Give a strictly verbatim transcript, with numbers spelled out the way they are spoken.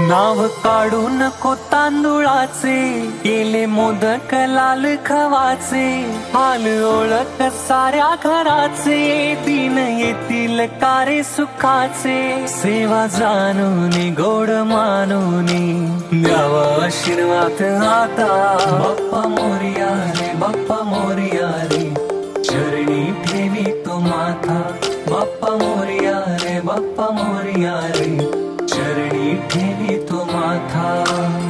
नाव काढू नको तांदुळाचे, केले मोदक लाल खवाचे, हाल ओळख साऱ्या घराचे, दिन येतील कारे सुखाचे, सेवा जाणून गोड मानून द्यावा आशीर्वाद आता। बाप्पा मोरया रे, बाप्पा मोरया रे, चरणी ठेवी तो माथा। बाप्पा मोरया रे, बाप्पा मोरया रे, चरणी ठेवी तो माथा।